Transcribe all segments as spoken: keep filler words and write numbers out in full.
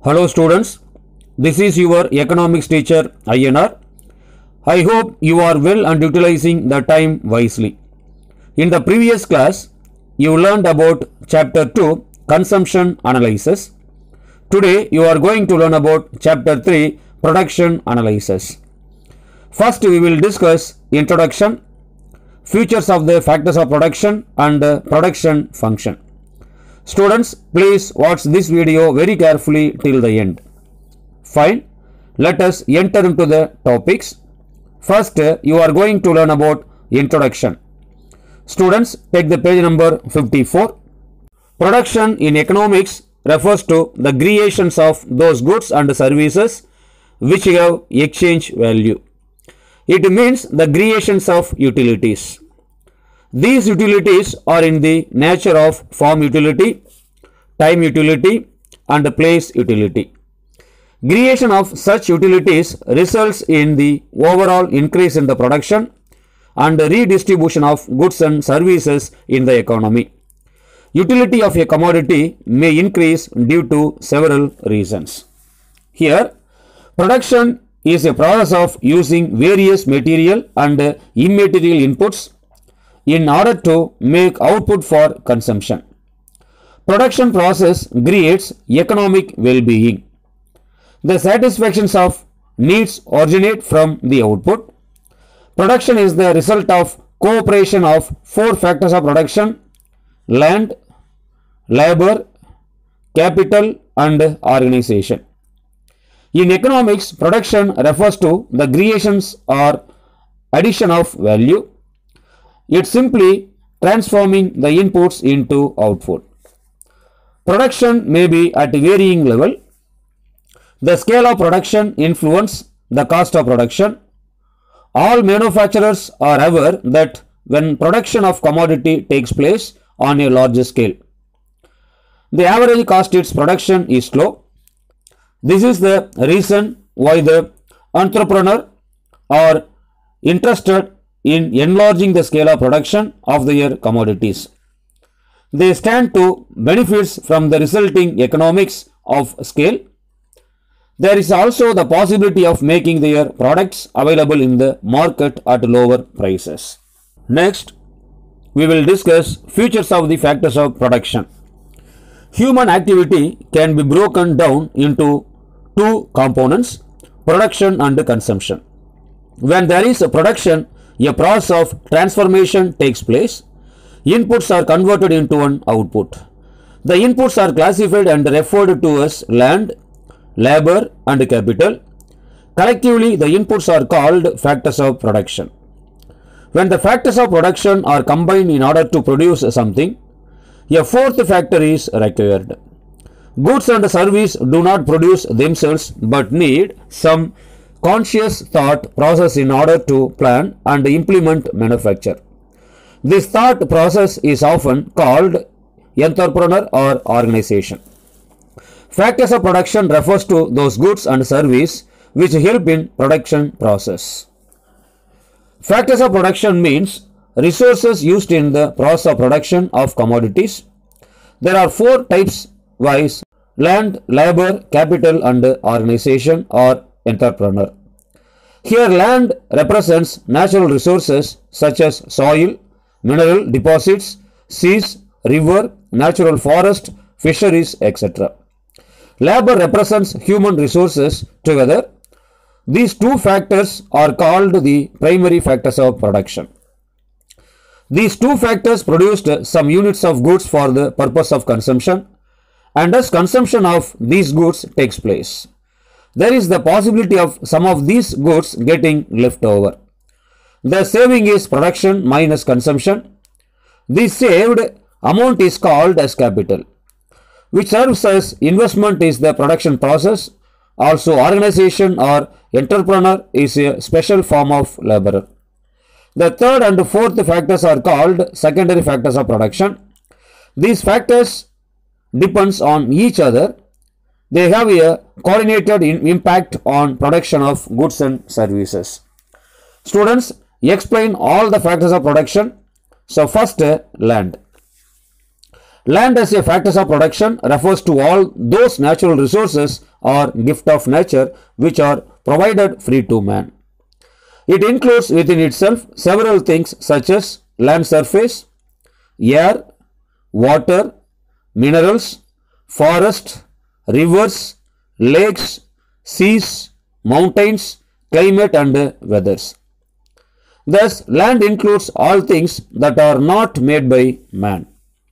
Hello students, this is your economics teacher I N R. I hope you are well and utilizing the time wisely. In the previous class, you learned about chapter two, consumption analysis. Today you are going to learn about chapter three, production analysis. First we will discuss introduction, features of the factors of production and the production function. Students, please watch this video very carefully till the end. Fine, let us enter into the topics. First, you are going to learn about introduction. Students, take the page number fifty-four. Production in economics refers to the creations of those goods and services which have exchange value. It means the creations of utilities. These utilities are in the nature of form utility, time utility and place utility. Creation of such utilities results in the overall increase in the production and redistribution of goods and services in the economy. Utility of a commodity may increase due to several reasons. Here, production is a process of using various material and immaterial inputs in order to make output for consumption. Production process creates economic well-being. The satisfactions of needs originate from the output. Production is the result of cooperation of four factors of production: land, labor, capital and organization. In economics, production refers to the creations or addition of value. It's simply transforming the inputs into output. Production may be at varying level. The scale of production influences the cost of production. All manufacturers are aware that when production of commodity takes place on a large scale, the average cost of its production is low. This is the reason why the entrepreneur are interested in enlarging the scale of production of their commodities. They stand to benefits from the resulting economics of scale. There is also the possibility of making their products available in the market at lower prices. Next, we will discuss features of the factors of production. Human activity can be broken down into two components: production and consumption. When there is a production, a process of transformation takes place. Inputs are converted into an output. The inputs are classified and referred to as land, labor and capital. Collectively, the inputs are called factors of production. When the factors of production are combined in order to produce something, a fourth factor is required. Goods and services do not produce themselves but need some conscious thought process in order to plan and implement manufacture. This thought process is often called entrepreneur or organization. Factors of production refers to those goods and services which help in production process. Factors of production means resources used in the process of production of commodities. There are four types wise: land, labor, capital and organization or entrepreneur. Here land represents natural resources such as soil, mineral deposits, seas, river, natural forest, fisheries, et cetera. Labor represents human resources together. These two factors are called the primary factors of production. These two factors produced some units of goods for the purpose of consumption, and as consumption of these goods takes place, there is the possibility of some of these goods getting left over. The saving is production minus consumption. This saved amount is called as capital, which serves as investment is the production process. Also, organization or entrepreneur is a special form of laborer. The third and fourth factors are called secondary factors of production. These factors depends on each other. They have a coordinated impact on production of goods and services. Students, explain all the factors of production. So first, land. Land as a factor of production refers to all those natural resources or gift of nature which are provided free to man. It includes within itself several things such as land surface, air, water, minerals, forest, rivers, lakes, seas, mountains, climate and weathers. Thus, land includes all things that are not made by man.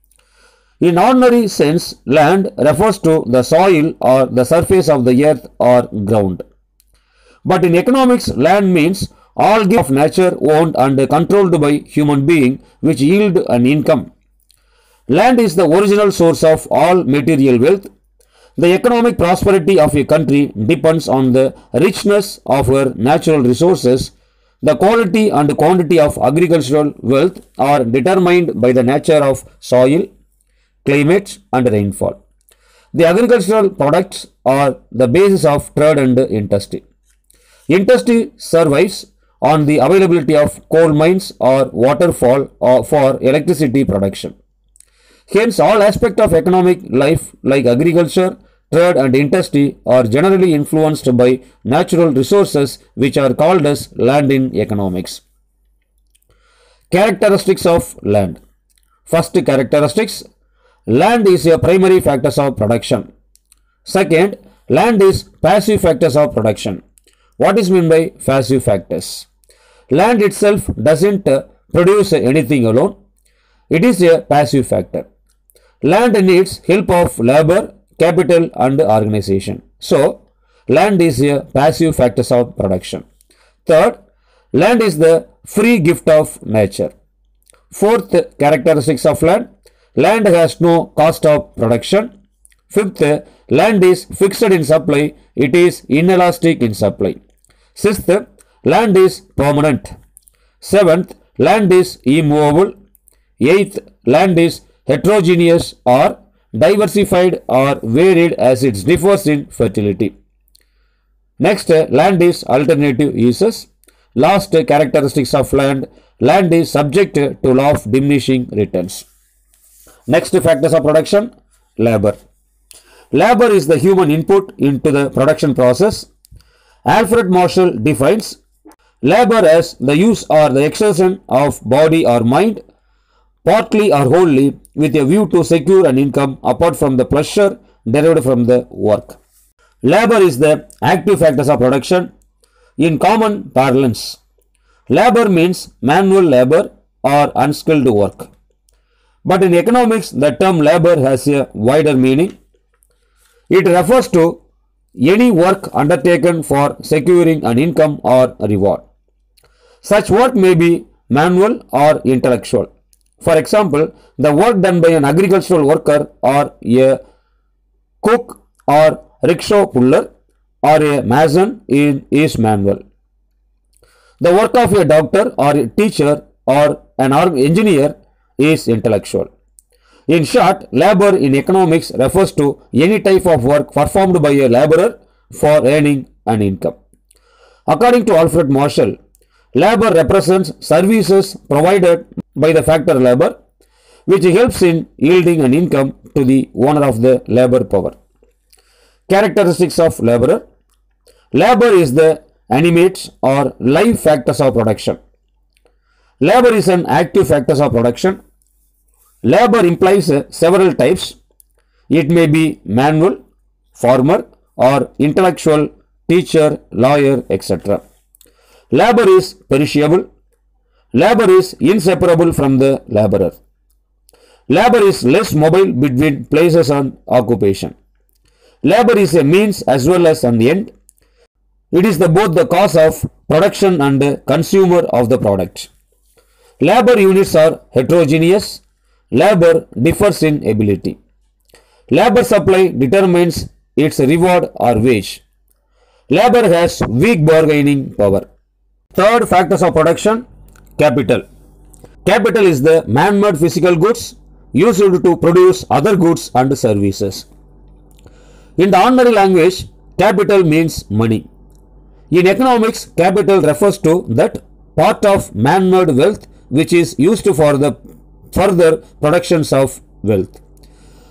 In ordinary sense, land refers to the soil or the surface of the earth or ground. But in economics, land means all gifts of nature owned and controlled by human beings which yield an income. Land is the original source of all material wealth. The economic prosperity of a country depends on the richness of her natural resources. The quality and quantity of agricultural wealth are determined by the nature of soil, climate and rainfall. The agricultural products are the basis of trade and industry. Industry survives on the availability of coal mines or waterfall or for electricity production. Hence, all aspects of economic life like agriculture, trade and industry are generally influenced by natural resources which are called as land in economics. Characteristics of land. First characteristics, land is a primary factor of production. Second, land is passive factors of production. What is meant by passive factors? Land itself doesn't produce anything alone. It is a passive factor. Land needs help of labor, capital and organization. So, land is a passive factor of production. Third, land is the free gift of nature. Fourth characteristics of land, land has no cost of production. Fifth, land is fixed in supply, it is inelastic in supply. Sixth, land is permanent. Seventh, land is immovable. Eighth, land is heterogeneous or diversified or varied as it differs in fertility. Next, land is alternative uses. Last characteristics of land, land is subject to law of diminishing returns. Next factors of production, labor. Labor is the human input into the production process. Alfred Marshall defines labor as the use or the exertion of body or mind, partly or wholly, with a view to secure an income apart from the pleasure derived from the work. Labor is the active factors of production. In common parlance, labor means manual labor or unskilled work. But in economics, the term labor has a wider meaning. It refers to any work undertaken for securing an income or a reward. Such work may be manual or intellectual. For example, the work done by an agricultural worker or a cook or rickshaw puller or a mason is manual. The work of a doctor or a teacher or an engineer is intellectual. In short, labor in economics refers to any type of work performed by a laborer for earning an income. According to Alfred Marshall, labor represents services provided by the factor labor, which helps in yielding an income to the owner of the labor power. Characteristics of laborer. Labor is the animate or live factors of production. Labor is an active factors of production. Labor implies uh, several types. It may be manual, farmer or intellectual, teacher, lawyer, et cetera. Labor is perishable. Labor is inseparable from the laborer. Labor is less mobile between places and occupation. Labor is a means as well as an end. It is the, both the cause of production and the consumer of the product. Labor units are heterogeneous. Labor differs in ability. Labor supply determines its reward or wage. Labor has weak bargaining power. Third factors of production, capital. Capital is the man-made physical goods used to produce other goods and services. In the ordinary language, capital means money. In economics, capital refers to that part of man-made wealth which is used for the further productions of wealth.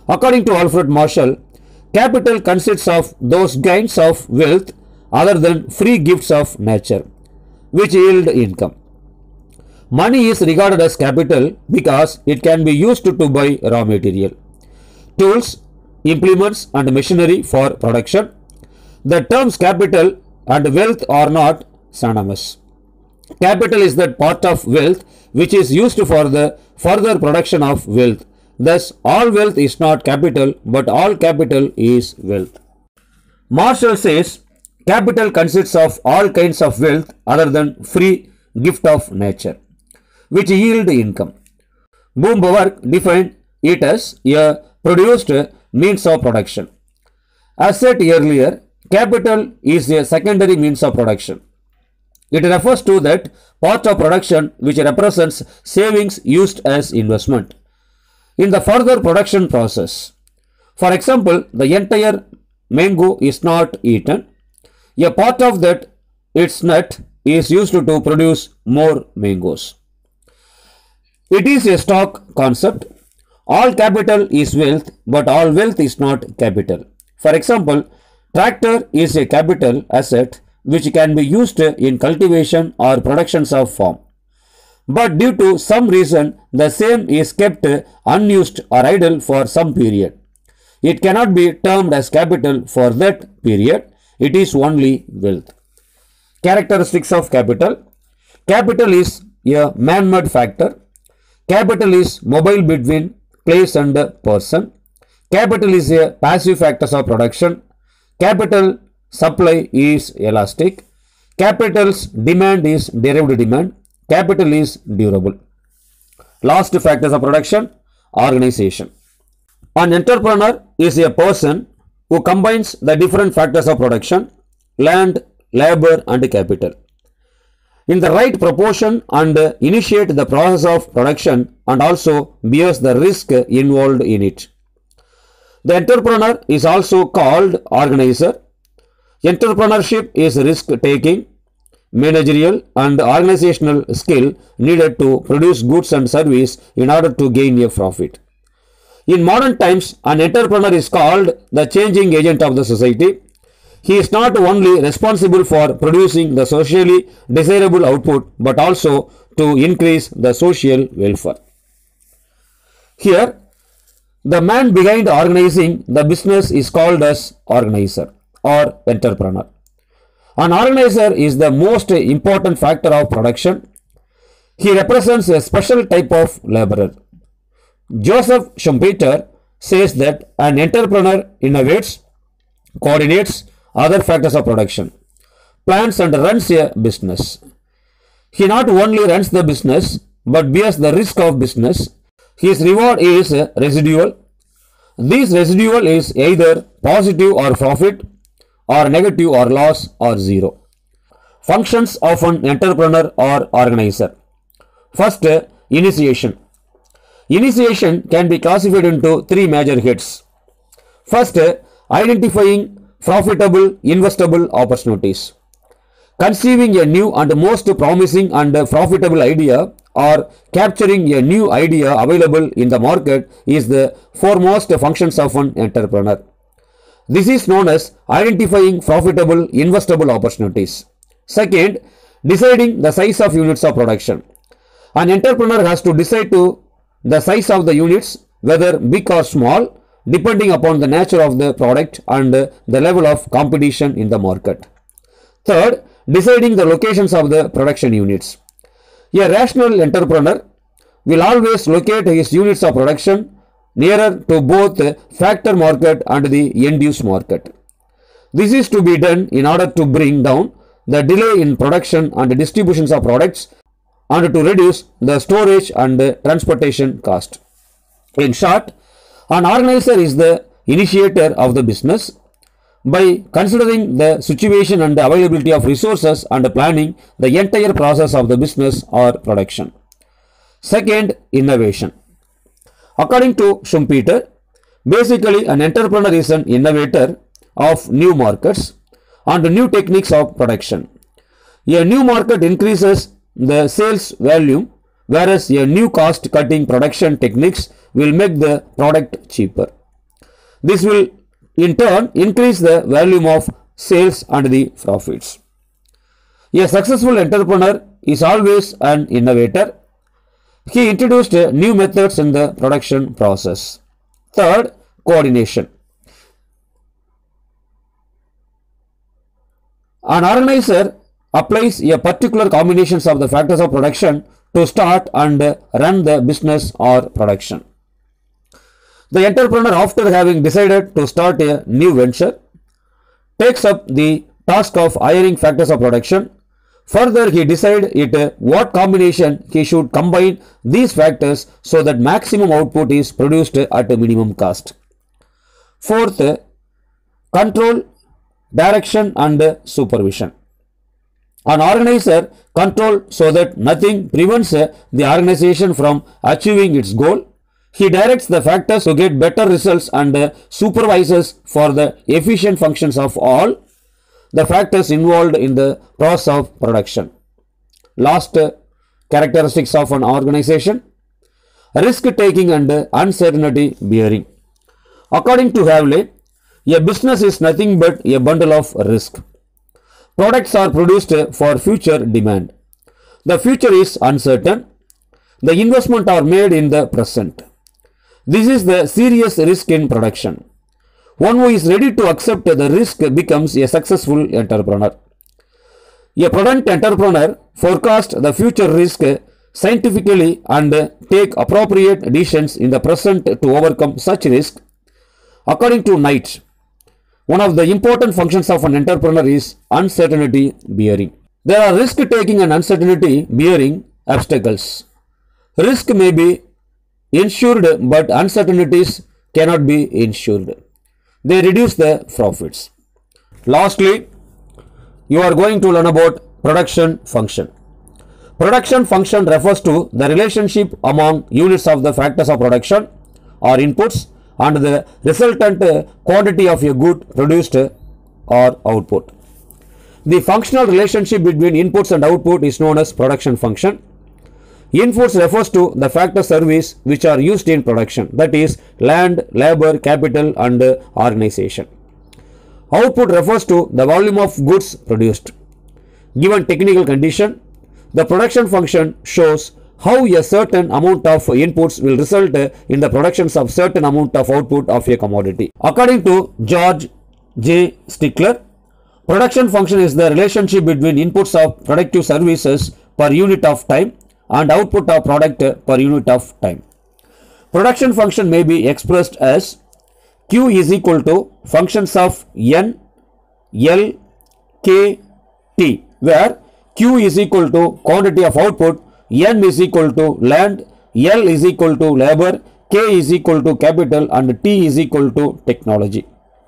According to Alfred Marshall, capital consists of those gains of wealth other than free gifts of nature, which yield income. Money is regarded as capital because it can be used to buy raw material, tools, implements and machinery for production. The terms capital and wealth are not synonymous. Capital is that part of wealth which is used for the further production of wealth. Thus, all wealth is not capital, but all capital is wealth. Marshall says, capital consists of all kinds of wealth other than free gift of nature, which yield income. Boomberg defined it as a produced means of production. As said earlier, capital is a secondary means of production. It refers to that part of production which represents savings used as investment in the further production process. For example, the entire mango is not eaten. A part of that, its nut, is used to produce more mangoes. It is a stock concept. All capital is wealth, but all wealth is not capital. For example, tractor is a capital asset which can be used in cultivation or productions of farm. But due to some reason, the same is kept unused or idle for some period. It cannot be termed as capital for that period. It is only wealth. Characteristics of capital. Capital is a man-made factor. Capital is mobile between place and person. Capital is a passive factor of production. Capital supply is elastic. Capital's demand is derived demand. Capital is durable. Last factors of production, organization. An entrepreneur is a person who combines the different factors of production, land, labor and capital in the right proportion and initiate the process of production and also bears the risk involved in it. The entrepreneur is also called organizer. Entrepreneurship is risk-taking, managerial and organizational skill needed to produce goods and service in order to gain a profit. In modern times, an entrepreneur is called the changing agent of the society. He is not only responsible for producing the socially desirable output, but also to increase the social welfare. Here, the man behind organizing the business is called as organizer or entrepreneur. An organizer is the most important factor of production. He represents a special type of laborer. Joseph Schumpeter says that an entrepreneur innovates, coordinates other factors of production, plans and runs a business. He not only runs the business but bears the risk of business. His reward is residual. This residual is either positive or profit, or negative or loss, or zero. Functions of an entrepreneur or organizer. First, initiation. Initiation can be classified into three major heads. First, identifying profitable investable opportunities. Conceiving a new and most promising and profitable idea or capturing a new idea available in the market is the foremost functions of an entrepreneur. This is known as identifying profitable investable opportunities. Second, deciding the size of units of production. An entrepreneur has to decide to the size of the units, whether big or small, depending upon the nature of the product and the level of competition in the market. Third, deciding the locations of the production units. A rational entrepreneur will always locate his units of production nearer to both the factor market and the end-use market. This is to be done in order to bring down the delay in production and distributions of products and to reduce the storage and transportation cost. In short, an organizer is the initiator of the business. By considering the situation and the availability of resources and planning the entire process of the business or production. Second, innovation. According to Schumpeter, basically an entrepreneur is an innovator of new markets and new techniques of production. A new market increases the sales volume, whereas a new cost cutting production techniques will make the product cheaper. This will in turn increase the volume of sales and the profits. A successful entrepreneur is always an innovator. He introduced new methods in the production process. Third, coordination. An organizer applies a particular combinations of the factors of production to start and run the business or production. The entrepreneur, after having decided to start a new venture, takes up the task of hiring factors of production. Further, he decides it what combination he should combine these factors so that maximum output is produced at a minimum cost. Fourth, control, direction and supervision. An organizer controls so that nothing prevents the organization from achieving its goal. He directs the factors to get better results and supervises for the efficient functions of all the factors involved in the process of production. Last, characteristics of an organization: risk taking and uncertainty bearing. According to Havley, a business is nothing but a bundle of risk. Products are produced for future demand. The future is uncertain. The investments are made in the present. This is the serious risk in production. One who is ready to accept the risk becomes a successful entrepreneur. A prudent entrepreneur forecasts the future risk scientifically and take appropriate decisions in the present to overcome such risk. According to Knight, one of the important functions of an entrepreneur is uncertainty bearing. There are risk taking and uncertainty bearing obstacles. Risk may be insured, but uncertainties cannot be insured. They reduce the profits. Lastly, you are going to learn about production function. Production function refers to the relationship among units of the factors of production or inputs and the resultant quantity of a good produced or output. The functional relationship between inputs and output is known as production function. Inputs refers to the factor service which are used in production, that is land, labor, capital and organization. Output refers to the volume of goods produced. Given technical condition, the production function shows how a certain amount of inputs will result in the production of certain amount of output of a commodity. According to George J. Stickler, production function is the relationship between inputs of productive services per unit of time and output of product per unit of time. Production function may be expressed as Q is equal to functions of N, L, K, T, where Q is equal to quantity of output, N is equal to land, L is equal to labor, K is equal to capital and T is equal to technology.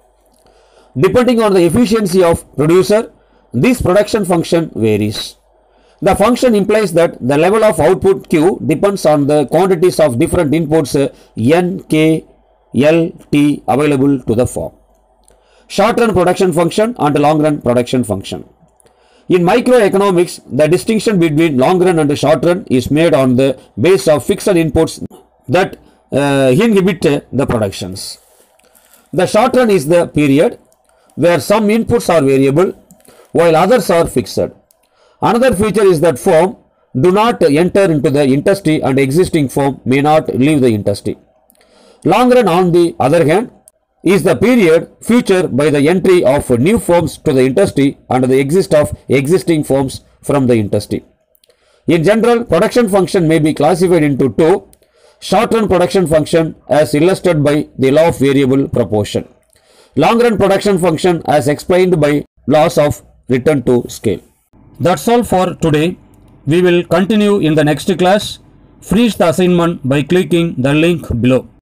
Depending on the efficiency of producer, this production function varies. The function implies that the level of output Q depends on the quantities of different inputs N, K, L, T available to the firm. Short run production function and long run production function. In microeconomics, the distinction between long run and short run is made on the basis of fixed inputs that uh, inhibit the productions. The short run is the period where some inputs are variable while others are fixed. Another feature is that firm do not enter into the industry and existing firm may not leave the industry. Long run, on the other hand, is the period featured by the entry of new firms to the industry and the exit of existing firms from the industry. In general, production function may be classified into two: short run production function as illustrated by the law of variable proportion, long run production function as explained by laws of return to scale. That's all for today. We will continue in the next class. Finish the assignment by clicking the link below.